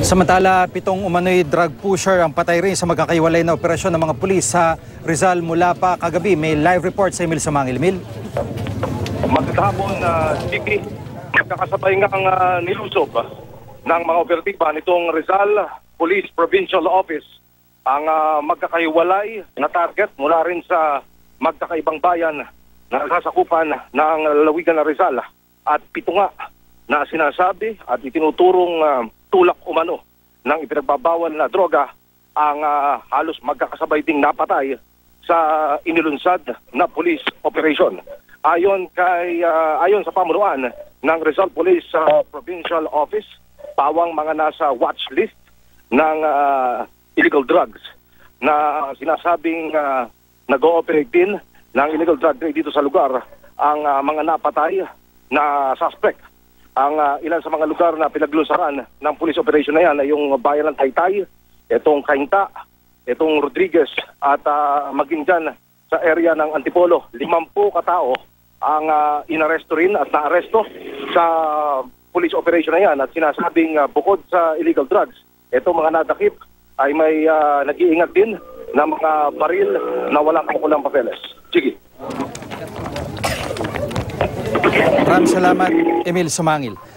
Samantala, 7 umano'y drug pusher ang patay rin sa magkakaiwalay na operasyon ng mga pulis sa Rizal mula pa kagabi. May live report sa Emil Sumangil. Emil? Magkahapon, Chiki, magkakasabay nga ang nilusob ng mga operatiba nitong Rizal Police Provincial Office ang magkakaiwalay na target mula rin sa magkakaibang bayan na nasasakupan ng lalawigan ng Rizal. At 7 nga na sinasabi at itinuturong tulak umano ng ipinagbabawal na droga ang halos magkakasabay ding napatay sa inilunsad na police operation. Ayon sa pamunuan ng Rizal Police Provincial Office, pawang mga nasa watch list ng illegal drugs na sinasabing nag-ooperate din ng illegal drug trade dito sa lugar ang mga napatay na suspect. Ang ilan sa mga lugar na pinaglunsaran ng police operation na yan ay yung bayan ng Taytay, itong Cainta, itong Rodriguez at maging dyan sa area ng Antipolo. 50 katao ang inaresto rin at naaresto sa police operation na yan at sinasabing bukod sa illegal drugs, itong mga nadakip ay may nag-iingat din ng mga baril na walang kakulang papeles. Sige. Maraming salamat, Emil Sumangil.